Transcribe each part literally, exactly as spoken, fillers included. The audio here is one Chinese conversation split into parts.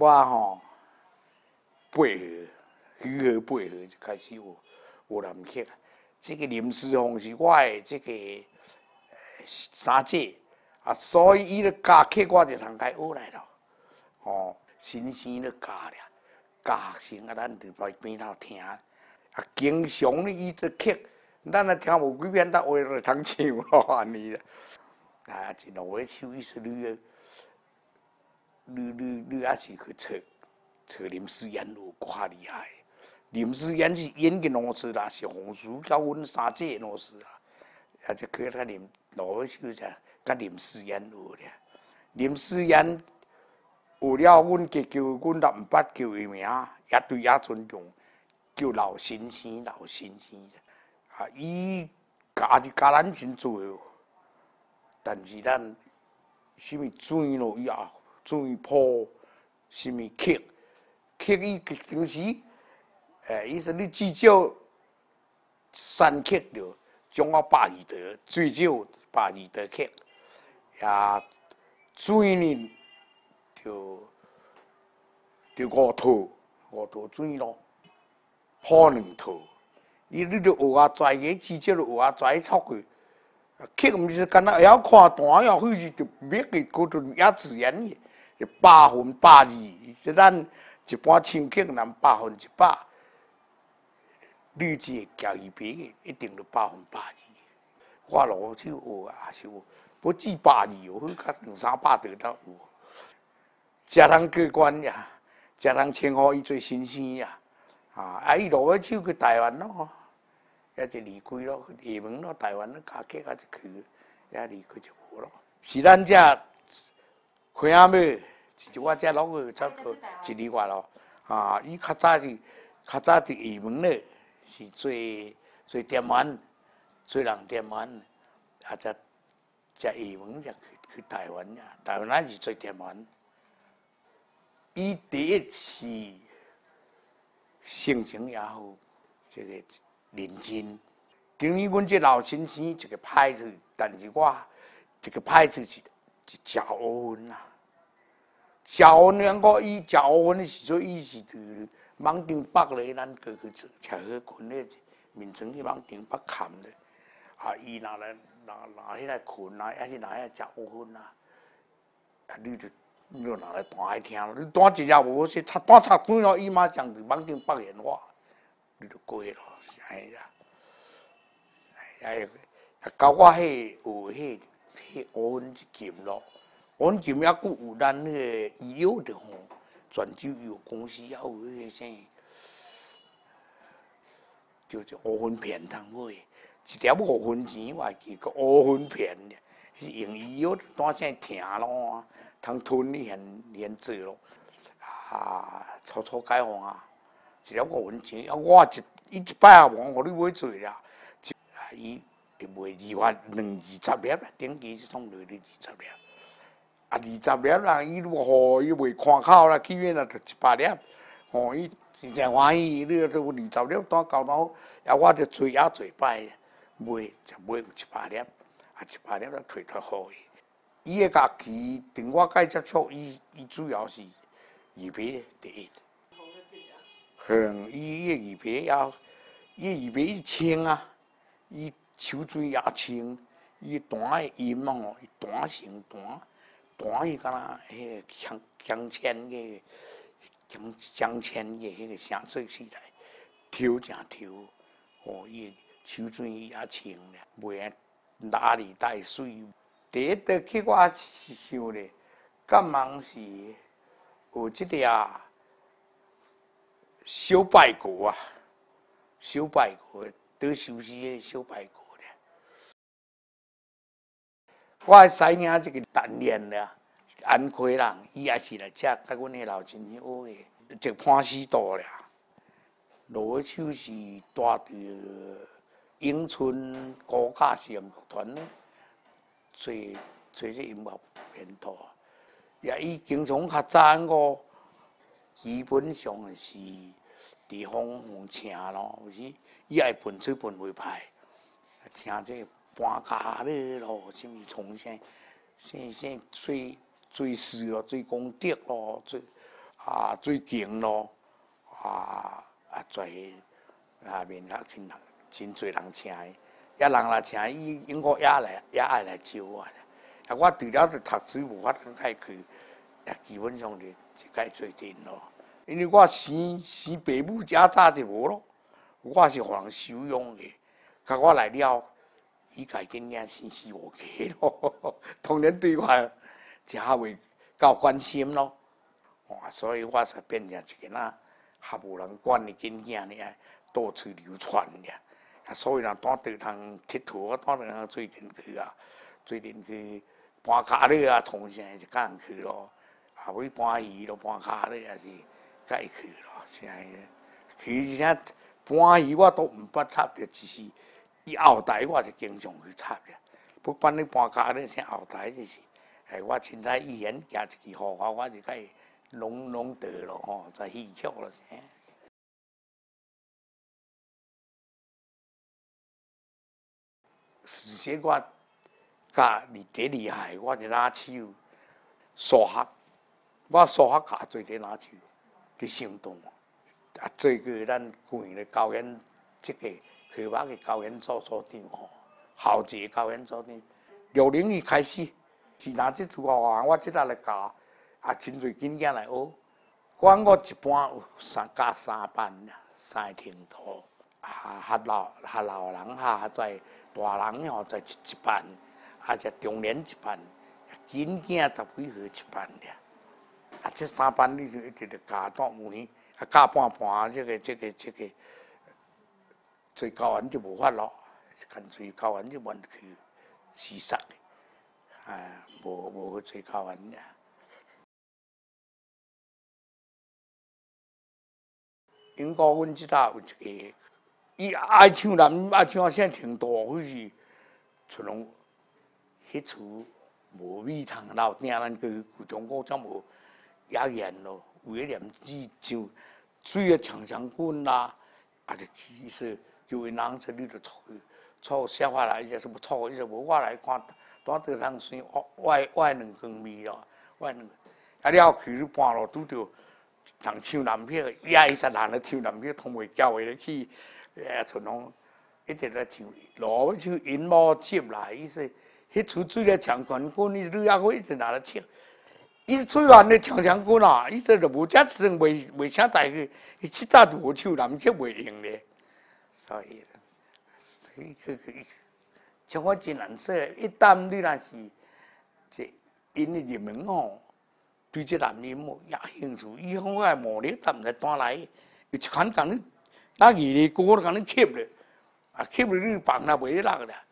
我吼配合，如何配合就开始有有人客啊。这个临时风是我的这个三姐啊，所以伊咧教客我就通该学来咯。哦，新鲜咧教咧，教学生啊，咱就在边头听。啊，经常咧伊咧客，咱啊听无几遍，咱话就通唱咯，安尼啦。啊，一两尾手，伊说你。你你你也是去找找林思妍有偌厉害？林思妍是演嘅老师啦，是红书教阮三姐老师啦，啊，就去甲林老师就甲林思妍学咧。林思妍有了，阮就叫阮南北叫伊名，也对也尊重，叫老先生老先生。啊，伊教就教咱真多，但是咱什么水咯以后。水泡，什么客，客伊平时，诶，伊说你至少三客着，将我百二道，最少百二道客，也水呢，就就五套，五套水咯，泡两套，伊你着学啊跩个，至少着学啊跩出去。客毋是干那会晓看单，要许是着灭个，嗰度也自然个。百分百二，即咱一般唱客人百分一百，你只会交伊别个，一定就百分百二。我老手学也是有，不止百二哦，迄较两三百得到有。才通过关呀，才通称呼伊做先生呀。啊，啊，伊落尾手去台湾咯，也就离开咯，厦门咯，台湾咯，教客啊就去，也离开就无咯。是咱遮。开阿妹，就我遮老个差不多一年外咯。啊，伊较早是较早伫厦门咧，是做做店员，做人店员，啊，则则厦门则去去台湾呀。台湾咱是做店员，伊第一是性情也好，这个认真。等于阮这老先生一个派子，但是我这个派子是。是食乌云啦，食乌云两个伊食乌云的时阵，伊是伫网顶北咧，咱过去吃吃好困咧，眠床去网顶北看咧。啊，伊若来若若迄来困啊，还是若遐食乌云啊，啊，你就你就拿来弹来听咯。你弹一日无说，插弹插短咯，伊马上伫网顶北演话，你就过咯，是安尼啦。哎，啊，教我迄有迄。迄乌云金咯，乌云金也佫有咱迄个医药的吼，泉州医药公司也有迄个啥，叫做乌云片通买，一条五分钱，我记个乌云片，是用医药当啥疼咯，通吞你现现做咯，啊，初初解放啊，一条五分钱，啊，我一伊一摆也忘，互你买做啦，啊伊。会卖二万两二十粒啦，顶期是总落去二十粒，啊二十粒啦，伊如何伊卖看口啦，去远啦就一百粒，吼伊真正欢喜，你都有二十粒当交到，啊我就做也做摆，卖就卖有一百粒，啊一百粒就退脱好个。伊个家己，等我甲伊接触，伊伊主要是鱼皮第一，哼，伊个鱼皮也，伊鱼皮清啊，伊。手水也清，伊弹的音哦，伊弹成弹，弹伊敢若迄个镶镶嵌个镶镶嵌个迄个声做起来，抽正抽，哦，伊手水也清咧，袂啊哪里带水。第一得去我是想咧，干忙是有即个啊小拜果啊，小拜果得休息的小拜果。我的师兄这个单练啦，安溪人，伊也是来遮甲阮迄老先生学的，这潘西道啦。罗手是带着永春国家实验团咧，做做这音乐编导。也伊经常较早个，基本上是地方互请咯，有时伊也会分出分会派，请这个。搬家咧咯，什么从啥啥啥做做事咯，做功德咯，做啊最强咯，啊啊在啊面啊真人真侪人请的，也人来请伊，因我也来也爱来招我。啊，我除了读书无法通解去，也基本上就就该做阵咯。因为我生生爸母家早就无咯，我是互人收养的，甲我来了，伊家囡仔生四五个咯，当然对我真袂够关心咯。哇，所以我才变成一个那还无人管的囡仔呢，到处流传呢。啊，所以人当地通佚佗，我当地通最近去啊，最近去。搬卡咧啊，从啥就甲人去咯，啊，尾搬鱼咯，搬卡咧也是甲伊去咯，啥个？其实搬鱼我都毋捌插着，只是伊后台我就经常去插咧。不管你搬卡咧啥后台，就是，哎，我凊彩语言加一支号我，我就甲伊弄弄得咯吼，在戏曲咯啥。事实我。甲你第厉害，我就拿手数学，我数学卡做伫拿手，伫成都啊，做过咱县的教研这个科目的教研组组长吼，校级教研组长。六零年开始，是拿这出学校，我即搭来教，啊，真侪囡仔来学。管我一般有三教三班啦，三个程度，啊，较老较老人哈，在大人吼在一一班。啊，只中年一班，囡仔十几岁一班俩。啊，这三班你就一直着教到门，啊教半半，这个这个这个，做教完就无法咯，干脆教完就完去死杀的，啊，无无去做教完俩。英国阮即搭有一个，伊爱唱男爱唱啥程度，迄是像拢。迄厝无米通留定，咱去古中国则无野言咯，有迄念字像水啊长长滚啦，啊就其实就因人说你着错错写法来，伊就无错，伊就无我来看，当得人算外外两光米咯，外两，啊了去你半路拄着人唱南片，伊啊伊实人咧唱南片，通袂交会咧去，诶像拢一直咧唱，路要唱银幕接来，伊说。迄厝水咧长长滚，伊女仔伙一直拿来唱。伊水源咧长长滚啊，伊说就无遮一阵袂袂啥代志，伊即早就无唱南曲袂用咧。所以，所以去去，像我真难说，一旦你若是这因的入门吼，对这男人哦有兴趣，以后我模拟淡来单来，伊一看讲你，那二个歌都讲你吸咧，啊吸咧你放那袂落啦。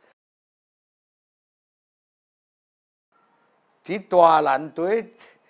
伫大南队，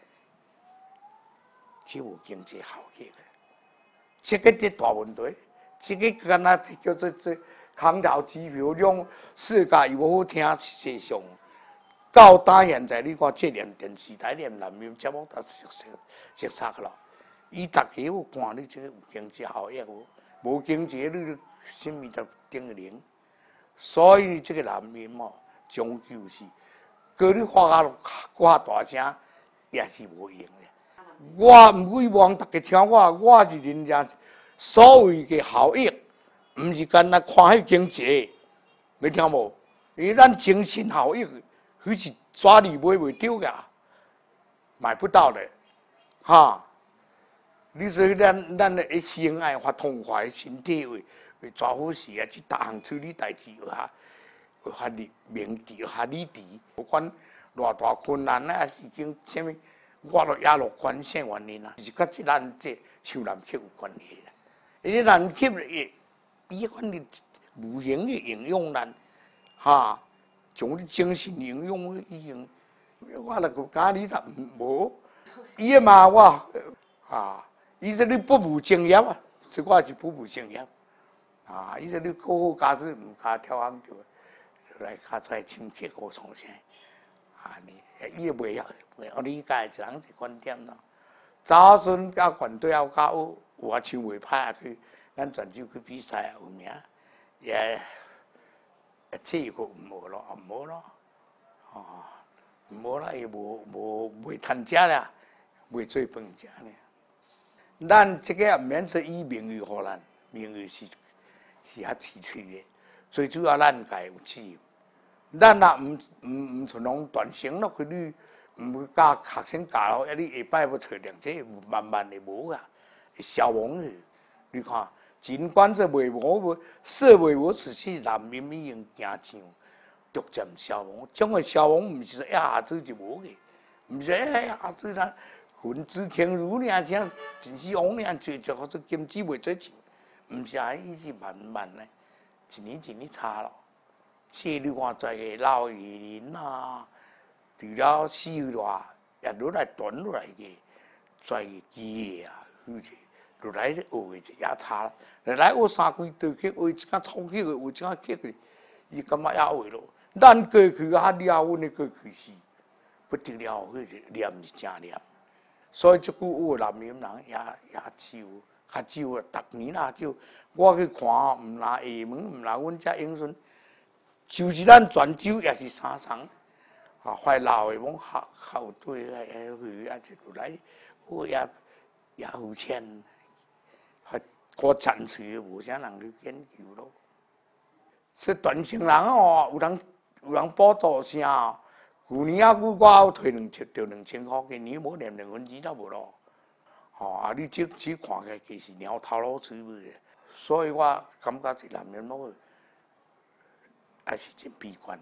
只有经济效益的，这个伫大问题，这个敢若叫做做空头支票量，世界又无好听，实际上到打现在，你看这连电视台连南面节目都熟悉熟悉咯。伊逐家有看你这个有经济效益无？无经济你什么都顶零。所以这个南面哦，终究是。叫你发啊，挂大声也是无用的。我唔希望大家听我，我是人家所谓的效益，唔是干那看迄经济，你听无？因为咱精神效益，迄是抓你买袂着噶，买不到的，哈。你说咱咱的心爱发痛快，身体为为抓好事啊，去逐项处理代志啊。较理明智，较理智，不管偌大困难啊，是经什么，我都也乐观啥原因啊？是甲即咱这唱南曲有关系啦。因为南曲伊伊款的无形的营养咱，哈，从你精神营养已经，我来个家里头无，伊嘛我，啊，伊说你不务正业啊，所以我是不务正业，啊，伊说你好好家子唔加跳行就。来卡出来唱曲歌唱啥？啊，你伊也袂晓，我理解一人一观点咯。早阵甲团队要较有，有啊唱袂歹去，咱泉州去比赛有名，也这个毋无咯，毋无咯，哦，毋无啦，伊无无袂趁食啦，袂做饭食呢。 咱这个也免说以名誉互咱，名誉是是较奢侈的，最主要咱家有责任。咱若唔唔唔像拢断成落去，你唔教学生教咯，你下摆要找两这慢慢的无啊，会消亡去。你看，尽管这袂无，说袂无，此去南面已经行上逐渐消亡。种个消亡，毋是说一下子就无去，毋是一下子咱分子轻如尔，像真是往尔做，就好似金子袂做钱，毋是啊，伊是慢慢的，一年一年差咯。细你看，在个老艺人啊，除了死落，也落来断落来个，在个机业啊，而且落来学个就也差了。来来学三几道去，学一间粗口个，学一间刻个，伊感觉也会咯。咱过去啊，了，阮的过去是不得了，迄个念是真念。所以即句话，南闽人也也少，较少啊，逐年啊少。我去看哦，毋拿厦门，毋拿阮遮永顺。就是咱泉州也是三层，啊，快老的往校校队来去啊，就落来，我也也有钱，还我暂时无啥人去研究咯。说传承人哦，有人有人报道啥？去年啊，我我退两千，着两千块，今年无连两分钱都无咯。吼啊，你即即看起来其实鸟头老水尾的，所以我感觉是南面佬。还是真悲观。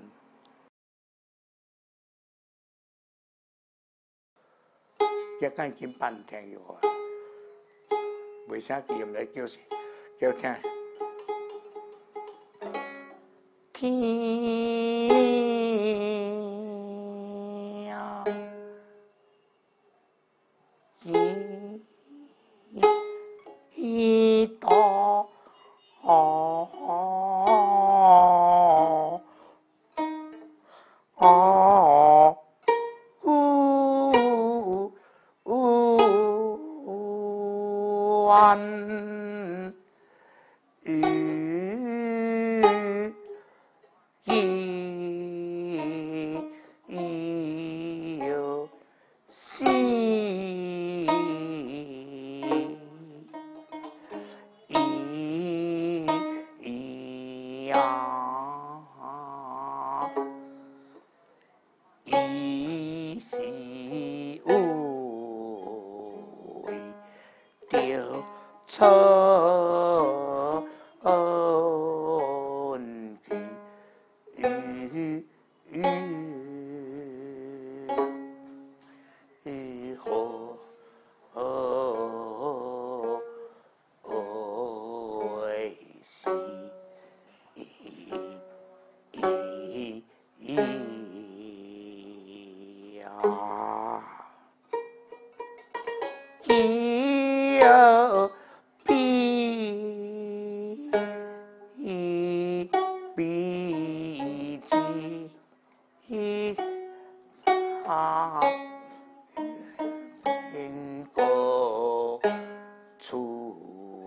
今干今办听有啊，为啥叫唔来叫谁？叫听。天呀，一一道。哦哦呜呜弯雨一有西一呀。伊是为着春雨后为是有比比之他因果出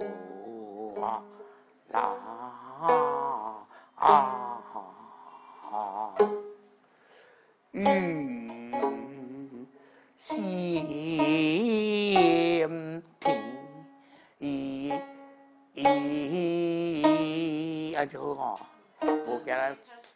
啦雨心田伊伊啊就好吼，无惊咱